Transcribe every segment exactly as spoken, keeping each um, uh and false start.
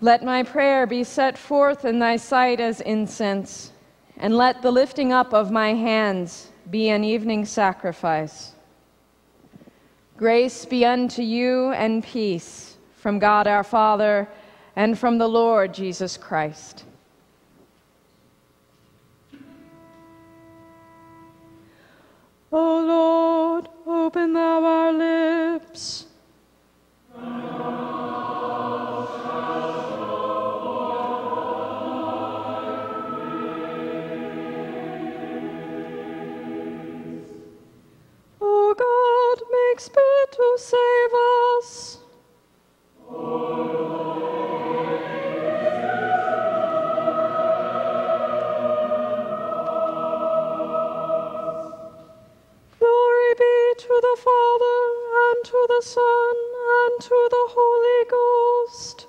Let my prayer be set forth in thy sight as incense, and let the lifting up of my hands be an evening sacrifice. Grace be unto you and peace from God our Father and from the Lord Jesus Christ. O Lord, open thou our lips. O God, make speed to save us. Glory be to the Father, and to the Son, and to the Holy Ghost.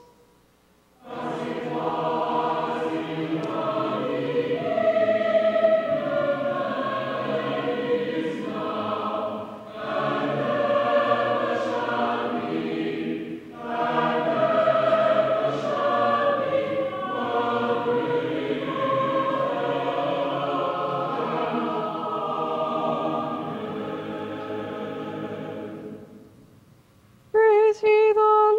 Praise ye the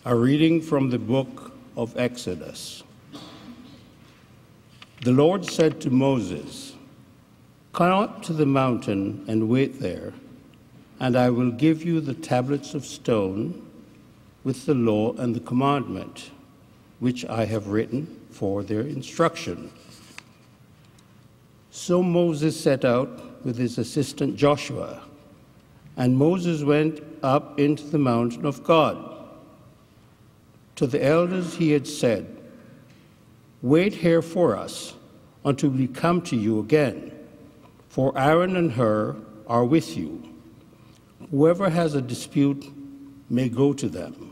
A reading from the book of Exodus. The Lord said to Moses, "Come up to the mountain and wait there, and I will give you the tablets of stone with the law and the commandment, which I have written for their instruction." So Moses set out with his assistant Joshua, and Moses went up into the mountain of God. To the elders he had said, "Wait here for us until we come to you again, for Aaron and Hur are with you. Whoever has a dispute may go to them."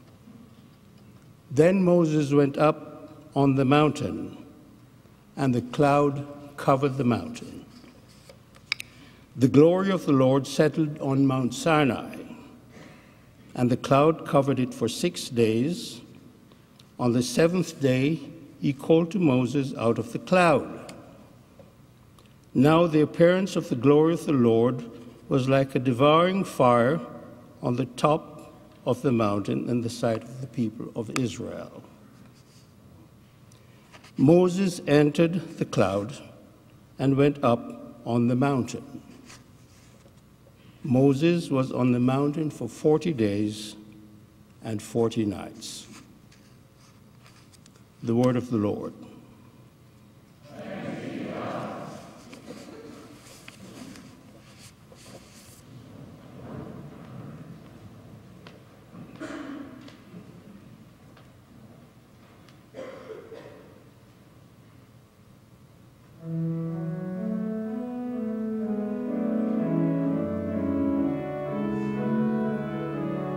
Then Moses went up on the mountain, and the cloud covered the mountain. The glory of the Lord settled on Mount Sinai, and the cloud covered it for six days. On the seventh day, he called to Moses out of the cloud. Now the appearance of the glory of the Lord was like a devouring fire on the top of the mountain in the sight of the people of Israel. Moses entered the cloud and went up on the mountain. Moses was on the mountain for forty days and forty nights. The word of the Lord. Thanks be to God.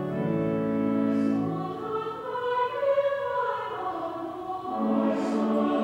Oh,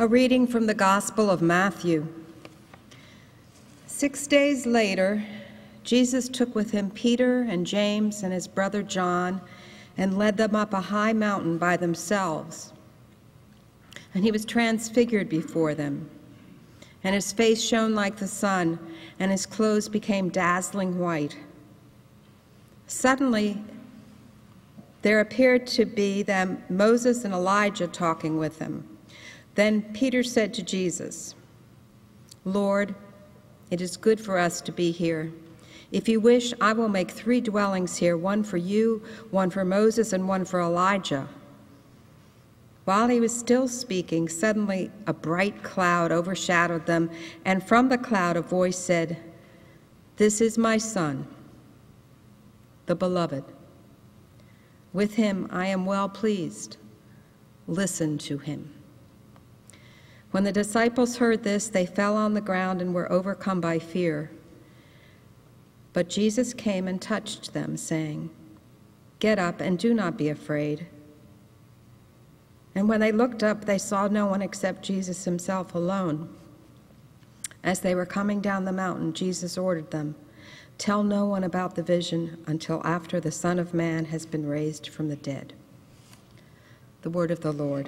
A reading from the Gospel of Matthew. Six days later, Jesus took with him Peter and James and his brother John and led them up a high mountain by themselves. And he was transfigured before them, and his face shone like the sun, and his clothes became dazzling white. Suddenly, there appeared to be them Moses and Elijah talking with him. Then Peter said to Jesus, "Lord, it is good for us to be here. If you wish, I will make three dwellings here, one for you, one for Moses, and one for Elijah." While he was still speaking, suddenly a bright cloud overshadowed them, and from the cloud a voice said, "This is my Son, the Beloved. With him I am well pleased. Listen to him." When the disciples heard this, they fell on the ground and were overcome by fear. But Jesus came and touched them, saying, "Get up and do not be afraid." And when they looked up, they saw no one except Jesus himself alone. As they were coming down the mountain, Jesus ordered them, "Tell no one about the vision until after the Son of Man has been raised from the dead." The word of the Lord.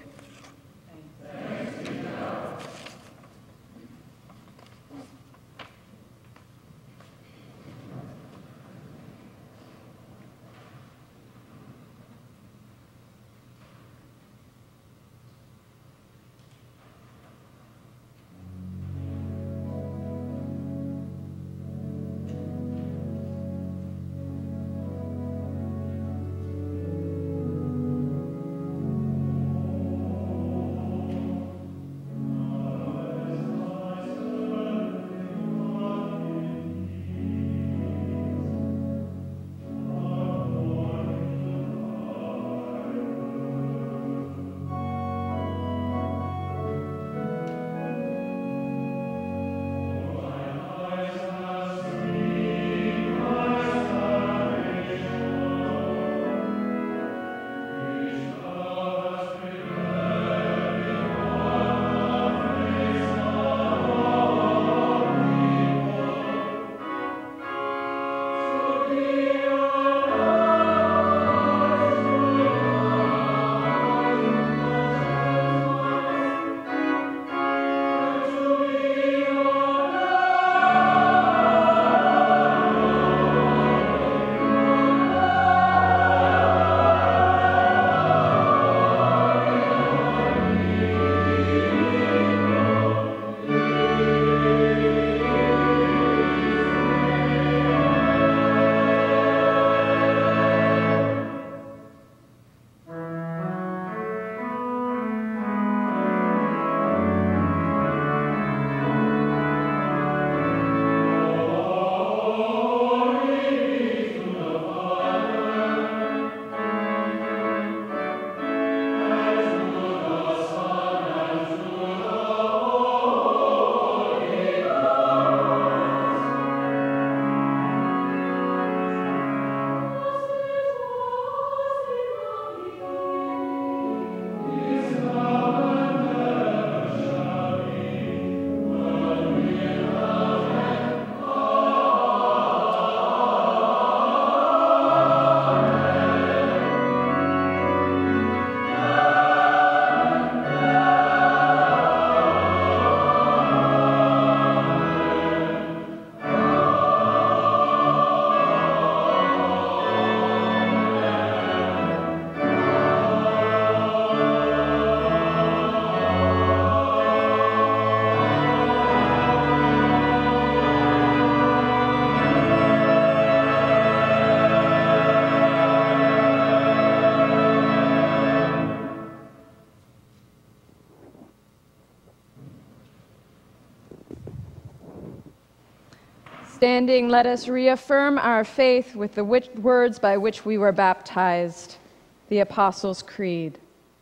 Standing, let us reaffirm our faith with the words by which we were baptized, the Apostles' Creed.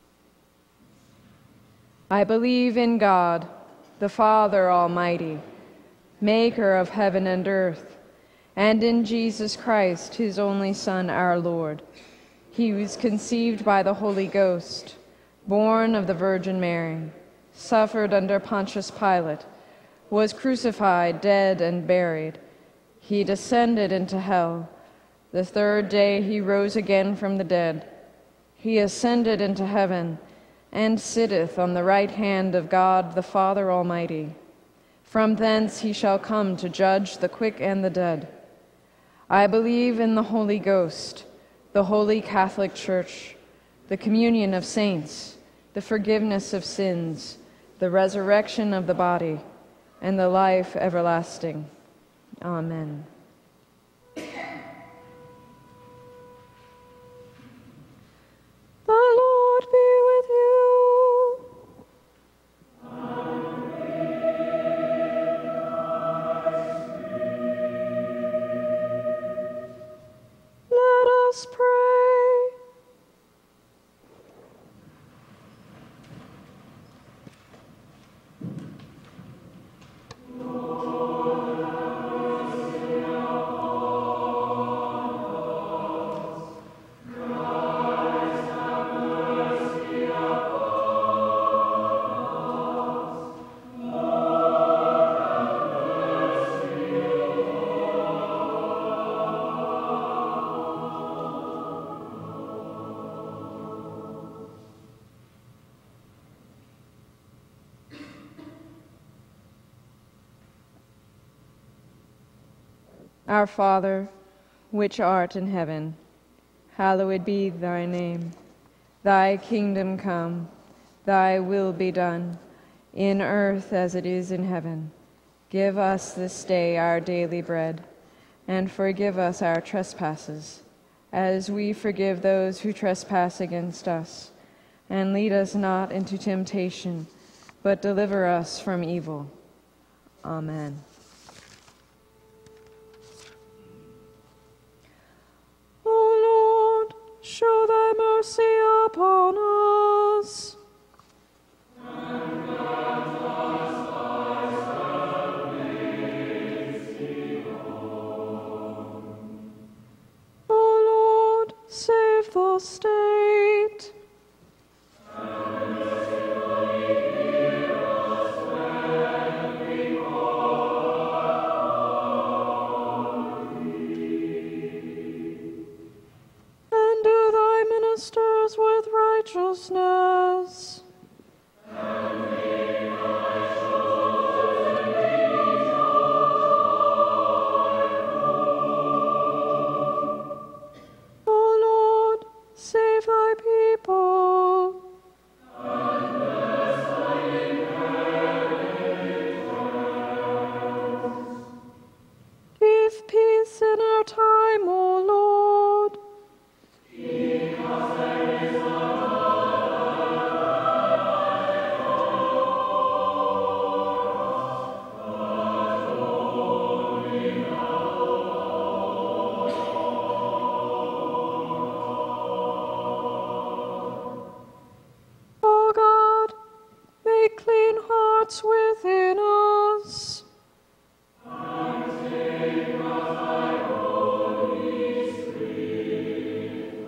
I believe in God, the Father Almighty, maker of heaven and earth, and in Jesus Christ, his only Son, our Lord. He was conceived by the Holy Ghost, born of the Virgin Mary, suffered under Pontius Pilate, was crucified, dead, and buried. He descended into hell. The third day he rose again from the dead. He ascended into heaven and sitteth on the right hand of God the Father Almighty. From thence he shall come to judge the quick and the dead. I believe in the Holy Ghost, the Holy Catholic Church, the communion of saints, the forgiveness of sins, the resurrection of the body, and the life everlasting. Amen. The Lord be with you. And with thy spirit. Let us pray. Our Father, which art in heaven, hallowed be thy name. Thy kingdom come, thy will be done, in earth as it is in heaven. Give us this day our daily bread, and forgive us our trespasses, as we forgive those who trespass against us. And lead us not into temptation, but deliver us from evil. Amen. Show thy mercy upon us. And grant us thy salvation. O Lord, save the state. And mercifully hear us when we call upon thee. And do thy ministers with righteousness. And make thy chosen angels joyful. O Lord, save thy people. And bless thy inheritance. Give peace in our time, O Lord. Because there is none O God, make clean hearts within us. and take not thy Holy Spirit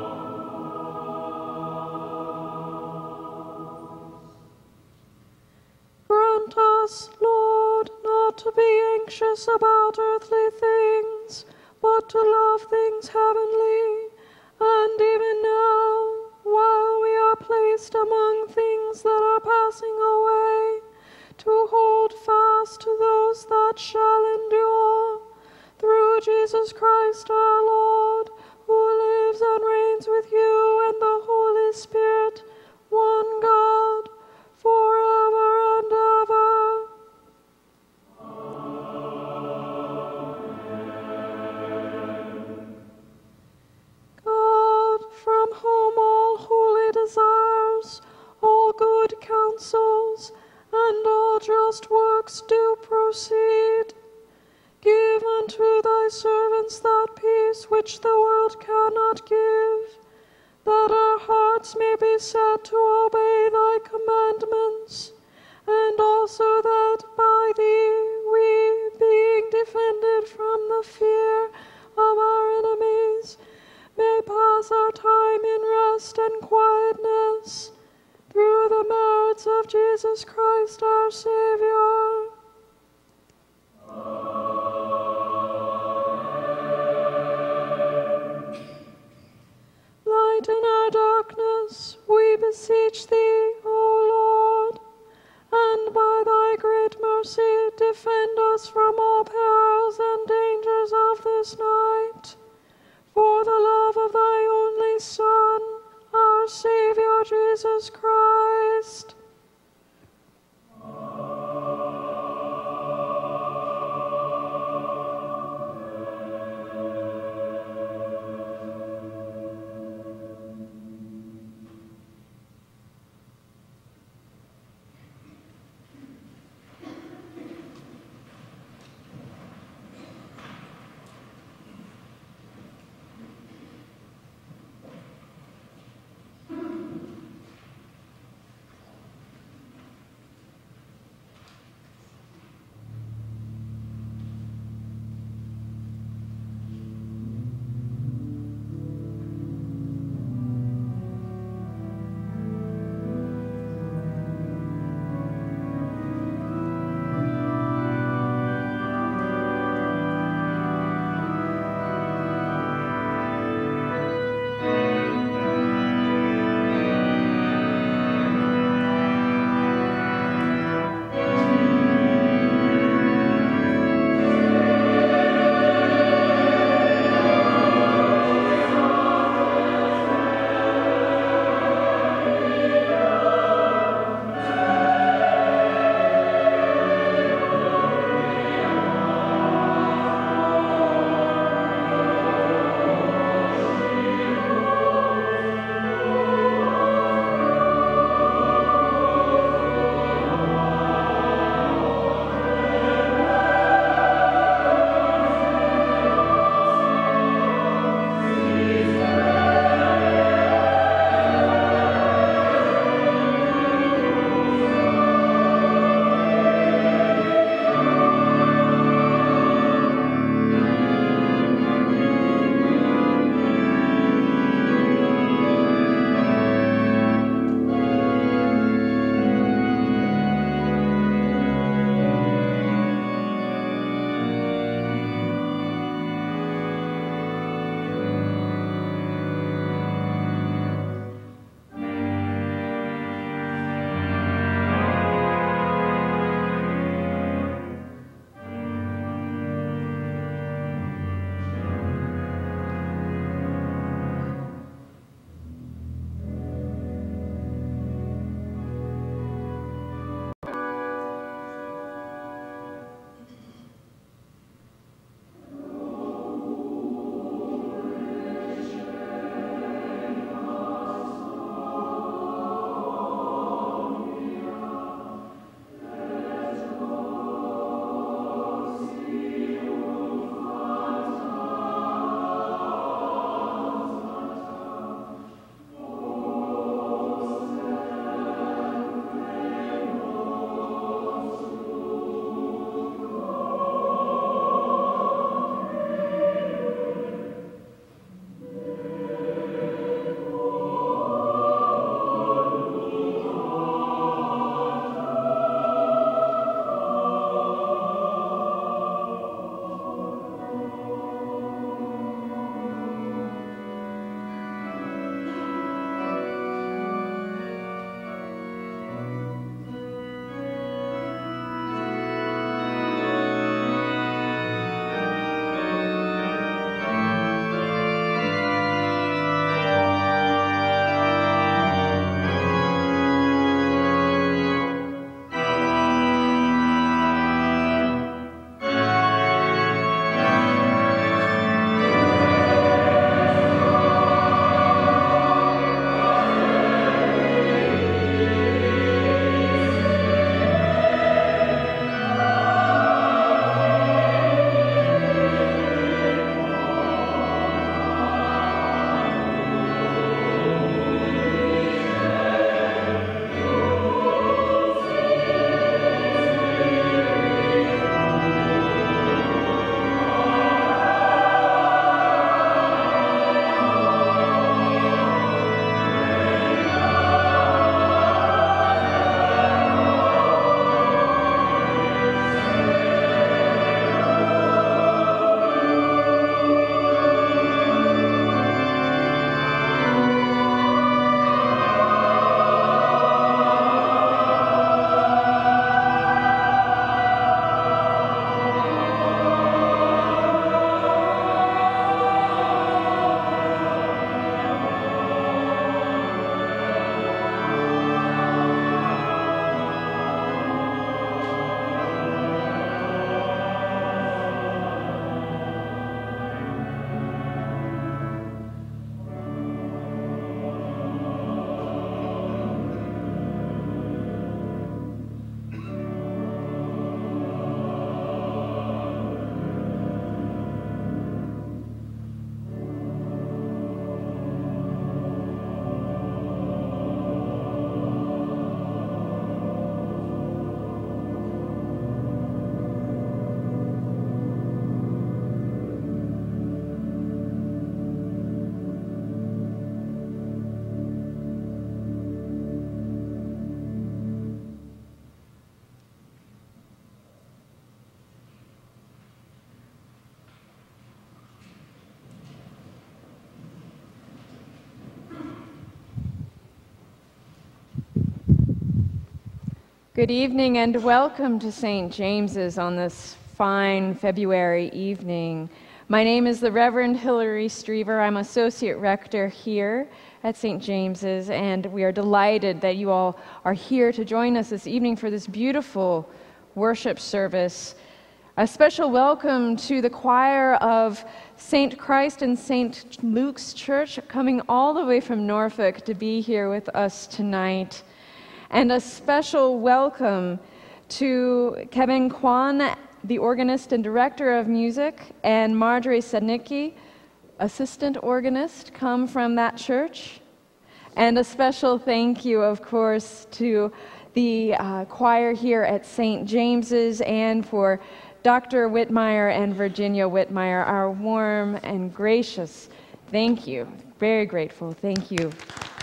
Grant us, Lord, not to be anxious about earthly things, but to love things heavenly, and even now, while we are placed among things that are passing away, to hold fast to those that shall endure, through Jesus Christ our Lord, who lives and reigns with you and the Holy Spirit, one God, forever and ever. God, from whom all holy desires, all good counsels, and all just works do proceed, give unto thy servants that peace which the world cannot give, that our hearts may be set to obey thy commandments, and also that by thee we, being defended from the fear of our enemies, may pass our time in rest and quietness, through the merits of Jesus defend us from all perils and dangers of this night. For the love of thy only Son, our Savior Jesus Christ. Good evening and welcome to Saint James's on this fine February evening. My name is the Reverend Hilary Streever. I'm Associate Rector here at Saint James's, and we are delighted that you all are here to join us this evening for this beautiful worship service. A special welcome to the choir of Saint Christ and Saint Luke's Church, coming all the way from Norfolk to be here with us tonight. And a special welcome to Kevin Kwan, the organist and director of music, and Marjorie Sednicki, assistant organist, come from that church. And a special thank you, of course, to the uh, choir here at Saint James's and for Doctor Whitmire and Virginia Whitmire, our warm and gracious thank you. Very grateful. Thank you.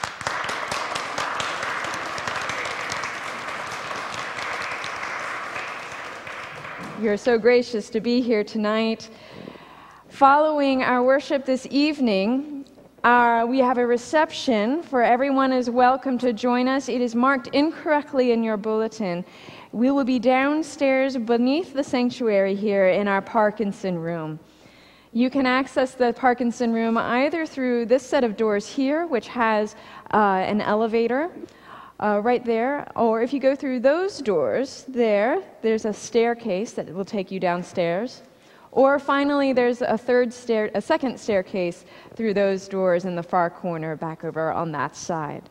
You're so gracious to be here tonight. Following our worship this evening, uh, we have a reception for everyone is welcome to join us. It is marked incorrectly in your bulletin. We will be downstairs beneath the sanctuary here in our Parkinson room. You can access the Parkinson room either through this set of doors here, which has uh, an elevator uh, right there, or if you go through those doors there, there's a staircase that will take you downstairs. Or finally, there's a third stair, a second staircase through those doors in the far corner back over on that side.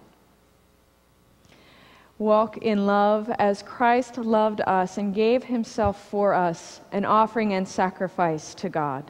Walk in love as Christ loved us and gave himself for us, an offering and sacrifice to God.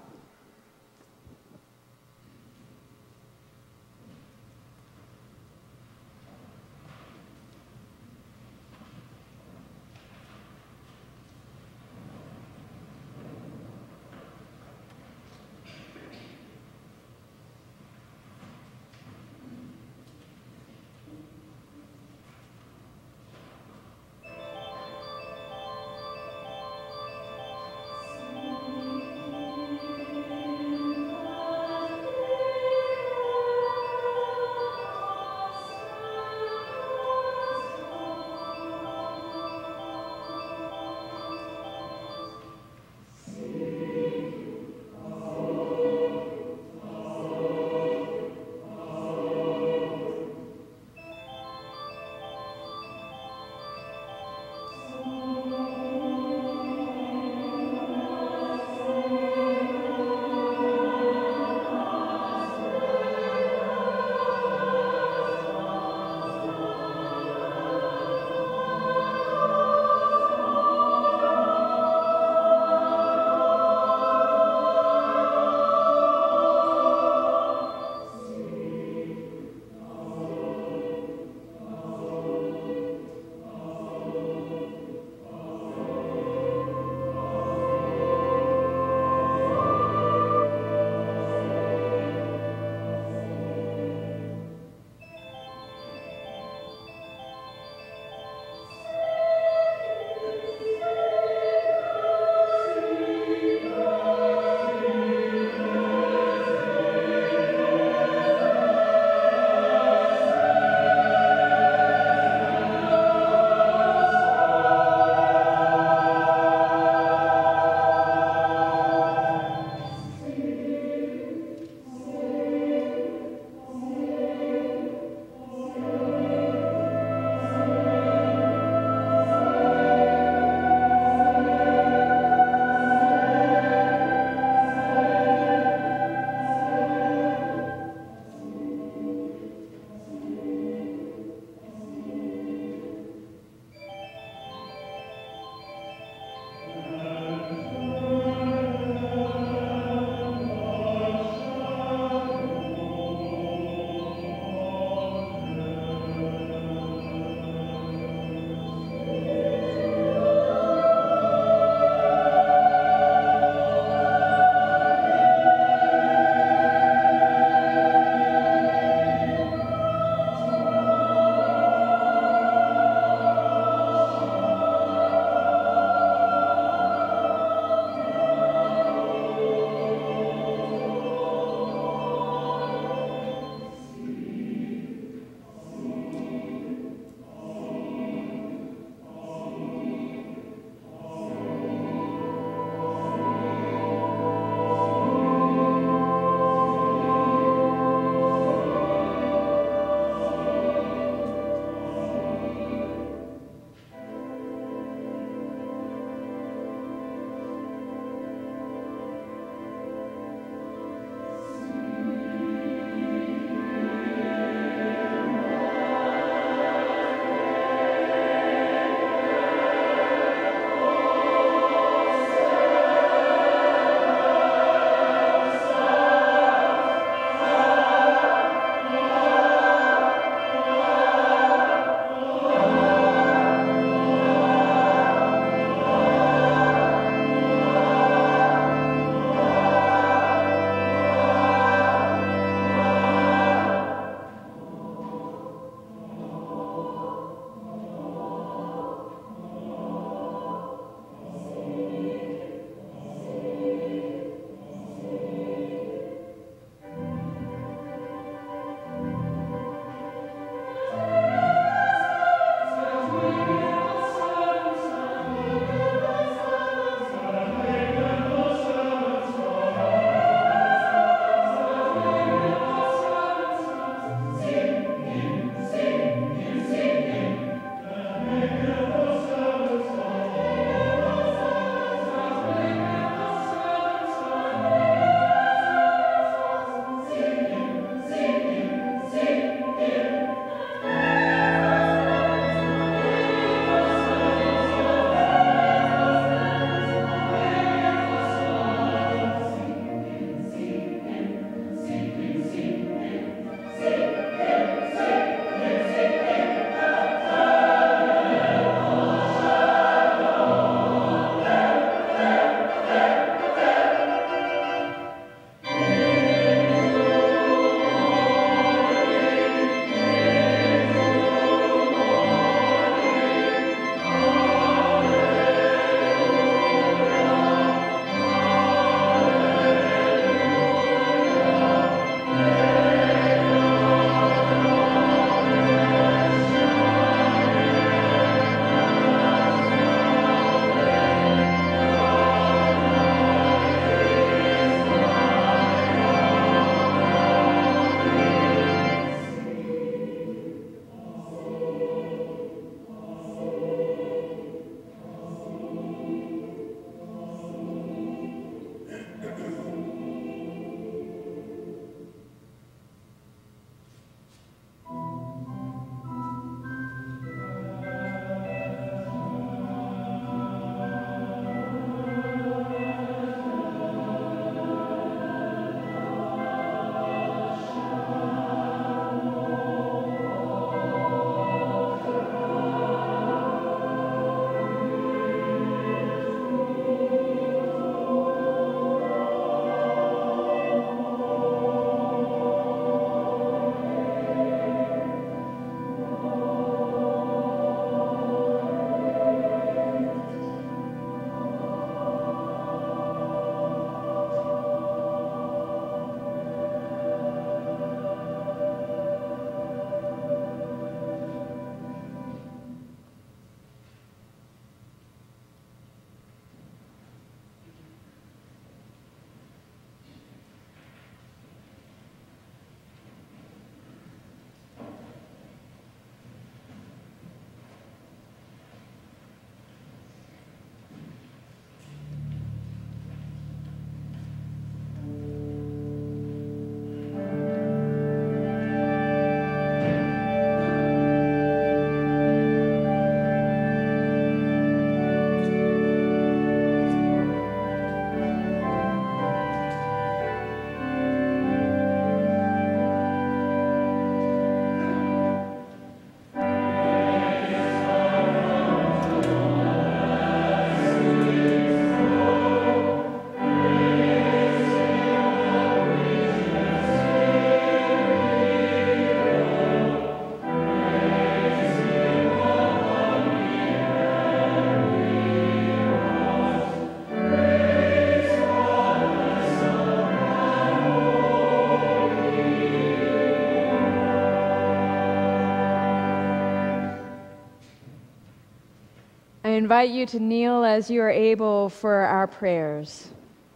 invite you to kneel as you are able for our prayers.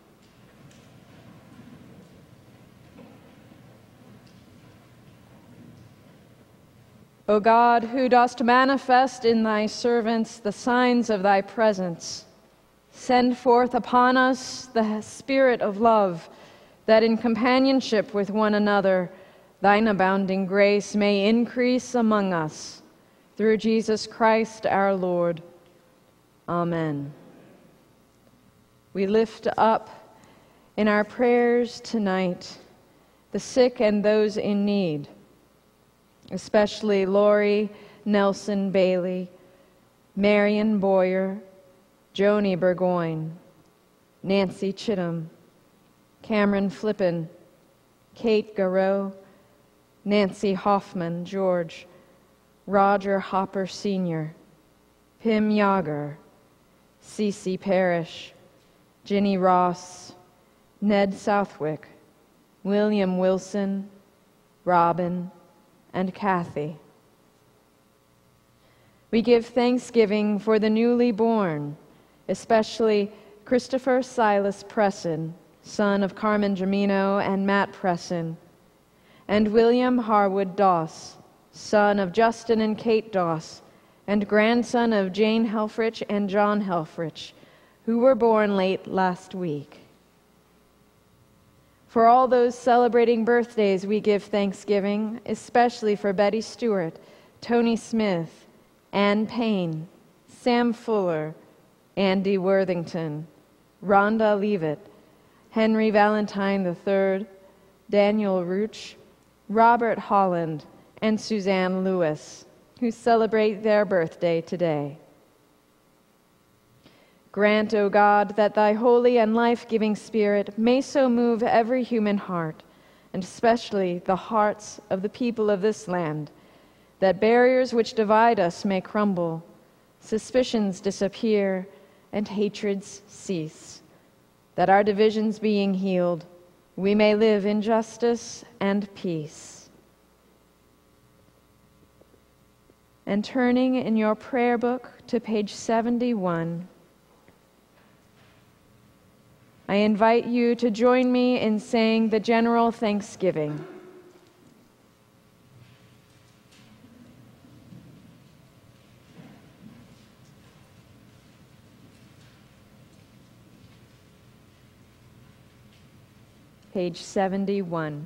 O God, who dost manifest in thy servants the signs of thy presence, send forth upon us the spirit of love, that in companionship with one another, thine abounding grace may increase among us. Through Jesus Christ our Lord. Amen. We lift up in our prayers tonight the sick and those in need, especially Lori Nelson Bailey, Marion Boyer, Joni Burgoyne, Nancy Chittum, Cameron Flippin, Kate Garreau, Nancy Hoffman George, Roger Hopper Senior, Pim Yager, Cece Parrish, Ginny Ross, Ned Southwick, William Wilson, Robin, and Kathy. We give thanksgiving for the newly born, especially Christopher Silas Presson, son of Carmen Gemino and Matt Presson, and William Harwood Doss, son of Justin and Kate Doss, and grandson of Jane Helfrich and John Helfrich, who were born late last week. For all those celebrating birthdays, we give thanksgiving, especially for Betty Stewart, Tony Smith, Ann Payne, Sam Fuller, Andy Worthington, Rhonda Leavitt, Henry Valentine the third, Daniel Rooch, Robert Holland, and Suzanne Lewis, who celebrate their birthday today. Grant, O God, that thy holy and life-giving Spirit may so move every human heart, and especially the hearts of the people of this land, that barriers which divide us may crumble, suspicions disappear, and hatreds cease, that our divisions being healed, we may live in justice and peace. And turning in your prayer book to page seventy-one, I invite you to join me in saying the general thanksgiving. Page seventy-one.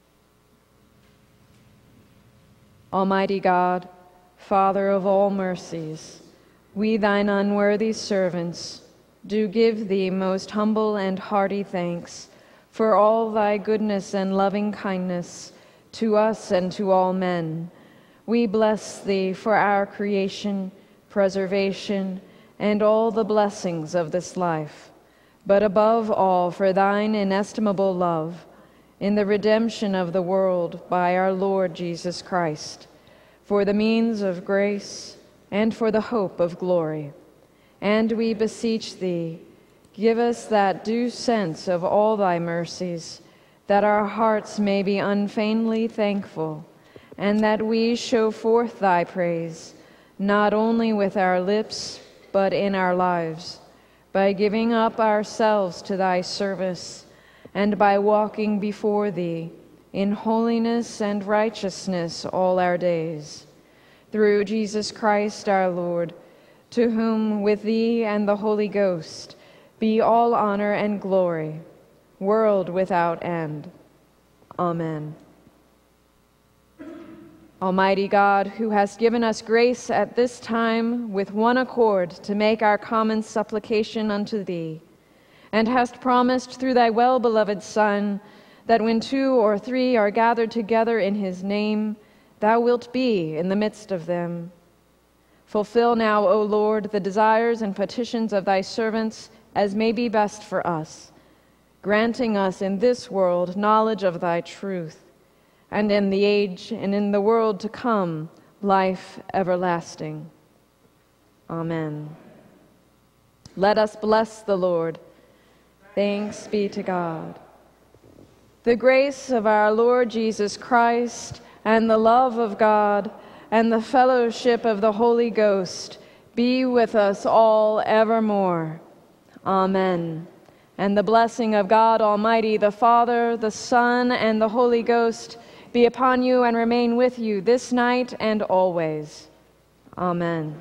Almighty God, Father of all mercies, we thine unworthy servants do give thee most humble and hearty thanks for all thy goodness and loving kindness to us and to all men. We bless thee for our creation, preservation, and all the blessings of this life, but above all for thine inestimable love in the redemption of the world by our Lord Jesus Christ, for the means of grace and for the hope of glory. And we beseech thee, give us that due sense of all thy mercies, that our hearts may be unfeignedly thankful, and that we show forth thy praise, not only with our lips, but in our lives, by giving up ourselves to thy service, and by walking before thee in holiness and righteousness all our days. Through Jesus Christ our Lord, to whom with thee and the Holy Ghost be all honor and glory, world without end. Amen. Almighty God, who hast given us grace at this time with one accord to make our common supplication unto thee, and hast promised through thy well-beloved Son that when two or three are gathered together in his name, thou wilt be in the midst of them. Fulfill now, O Lord, the desires and petitions of thy servants as may be best for us, granting us in this world knowledge of thy truth, and in the age and in the world to come, life everlasting. Amen. Let us bless the Lord. Thanks be to God. The grace of our Lord Jesus Christ, and the love of God, and the fellowship of the Holy Ghost be with us all evermore. Amen. And the blessing of God Almighty, the Father, the Son, and the Holy Ghost be upon you and remain with you this night and always. Amen.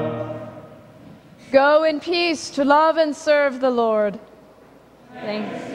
Go in peace to love and serve the Lord. Thanks.